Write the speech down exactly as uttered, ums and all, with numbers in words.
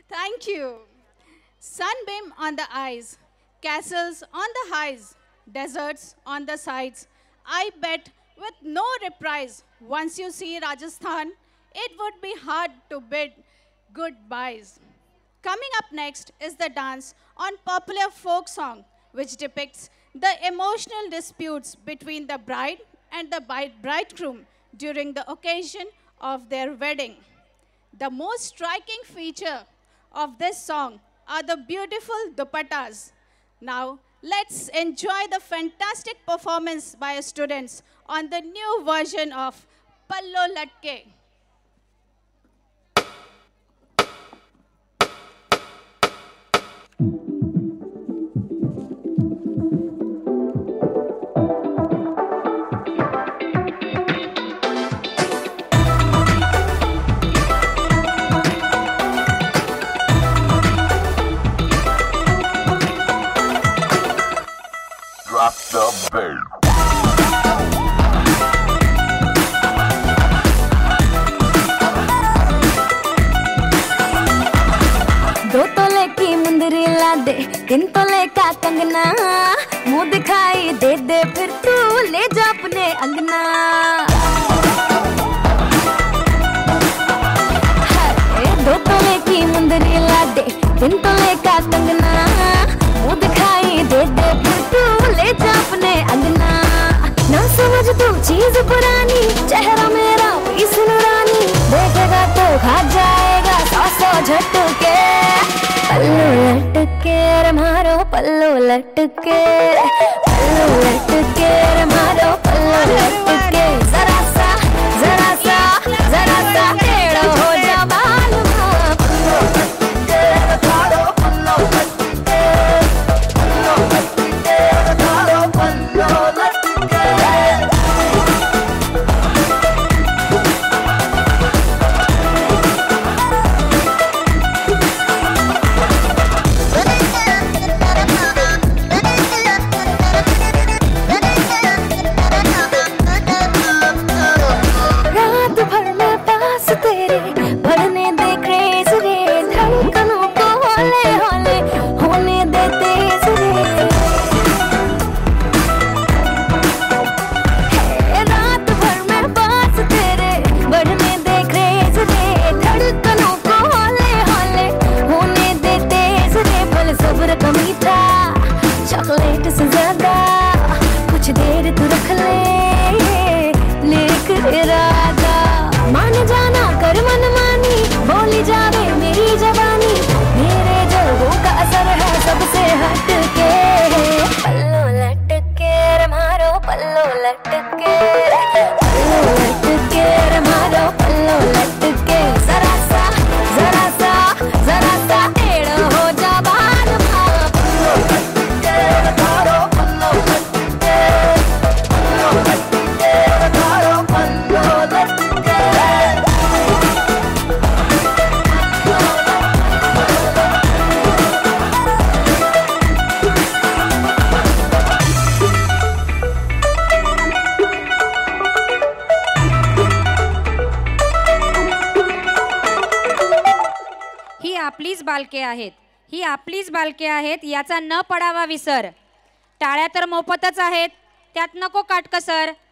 Thank you. Sunbeam on the eyes, castles on the highs, deserts on the sides. I bet with no reprise, once you see Rajasthan, it would be hard to bid goodbyes. Coming up next is the dance on popular folk song, which depicts the emotional disputes between the bride and the bride- bridegroom during the occasion of their wedding. The most striking feature of this song are the beautiful dupattas. Now, let's enjoy the fantastic performance by our students on the new version of Pallo Latke. Drop the bass. दो तोले की मुंदरी ला दे, तीन तोले का कंगना, मुंह दिखाई दे दे फिर तू ले जा अपने अंगना। हाय, दो तोले की मुंदरी ला दे, तीन तोले का कंगना, मुंह दिखाई दे दे फिर तू ले जा अपने अंगना। ना समझ तू चीज पुरानी, चेहरा मेरा पीस नूरानी, देखेगा तो खा जाएगा सौ सौ झटके। पल्लू लटके रे मारो पल्लू लटके, पल्लू लटके रे मारो पल्लू लटके। जरा सा जरा सा जरा सा टेढ़ा हो जा मालूम, पल्लू लटके रे मारो पल्लू लटके, पल्लू लटके रे मारो पल्लू लटके। रात भर मैं पास तेरे बढ़ने दे क्रेज रे, धड़कनों को हौले हौले होने दे तेज रे। हे, रात भर मैं पास तेरे बढ़ने दे क्रेज रे, धड़कनों को हौले हौले होने दे तेज रे। बोल सब्र का मीठा चॉकलेट से ज्यादा कुछ देर तू रख ले, लेक इरादा मान जाना कर मन मानी, बोली जावे मेरी जवानी, मेरे जल्दों का असर है सबसे हटके। पल्लू लटके रे मारो पल्लू लटके, पल्लू लटके रे मारो पल्लू लटके। जरा सा जरा सा जरा सा टेढ़ा हो जा बाल भा, पल्लू लटके रे मारो पल्लू लटके, पल्लू लटके रे मारो पल्लू लटके। ही आपलीच बालके आहेत, ही आपलीच बालके आहेत, याचा न पडावा विसर। टाळ्या तर मोफतच आहेत, त्यात नको काटकसर।